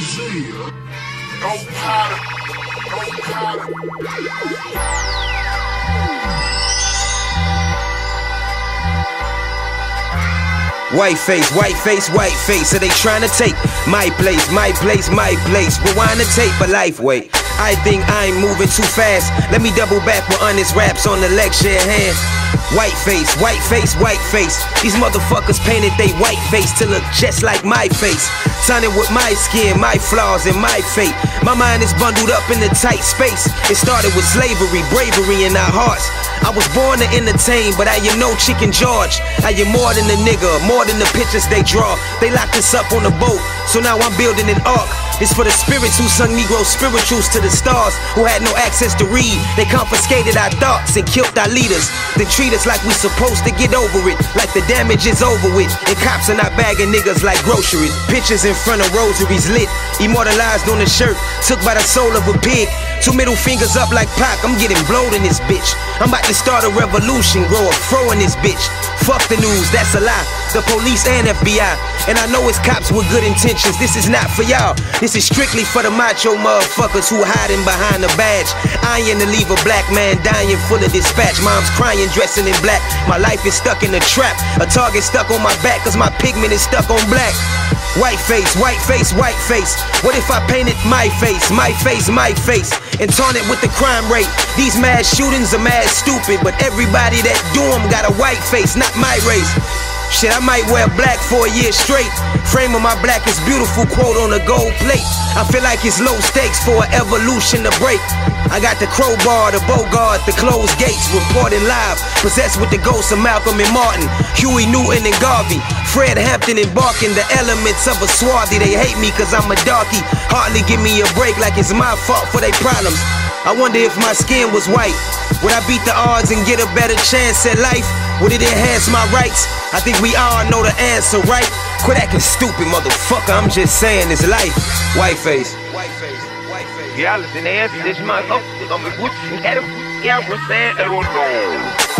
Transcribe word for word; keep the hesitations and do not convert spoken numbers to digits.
White face, white face, white face. Are they trying to take my place, my place, my place? Rewind the tape, but life wait. I think I'm moving too fast. Let me double back with honest raps on the lecture at hand. White face, white face, white face. These motherfuckers painted they white face to look just like my face. Signing with my skin, my flaws, and my fate. My mind is bundled up in a tight space. It started with slavery, bravery in our hearts. I was born to entertain, but I am no Chicken George. I am more than a nigga, more than the pictures they draw. They locked us up on a boat, so now I'm building an ark. It's for the spirits who sung Negro spirituals to the stars, who had no access to read. They confiscated our thoughts and killed our leaders. They treat us like we supposed to get over it, like the damage is over with. And cops are not bagging niggas like groceries. Pictures in front of rosaries lit, immortalized on the shirt, took by the soul of a pig. Two middle fingers up like Pac, I'm getting blowed in this bitch. I'm about to start a revolution, grow a fro in this bitch. Fuck the news, that's a lie. The police and F B I. And I know it's cops with good intentions. This is not for y'all. This is strictly for the macho motherfuckers who hiding behind a badge. Iron to leave a black man dying full of dispatch. Mom's crying, dressing in black. My life is stuck in a trap. A target stuck on my back cause my pigment is stuck on black. White face, white face, white face. What if I painted my face, my face, my face, and taunt it with the crime rate? These mass shootings are mad stupid, but everybody that do them got a white face, not my race. Shit, I might wear black for a year straight. Frame of my black is beautiful, quote on a gold plate. I feel like it's low stakes for an evolution to break. I got the crowbar, the bogart, the closed gates, reporting live. Possessed with the ghosts of Malcolm and Martin, Huey Newton and Garvey, Fred Hampton embarking the elements of a swarthy. They hate me cause I'm a darky. Hardly give me a break like it's my fault for their problems. I wonder if my skin was white, would I beat the odds and get a better chance at life? Would it enhance my rights? I think we all know the answer, right? Quit acting stupid, motherfucker, I'm just saying it's life. White face. White face, white face. Yeah, listen, answer this motherfucker. I'm gonna put you at a yeah, we're saying, I don't know.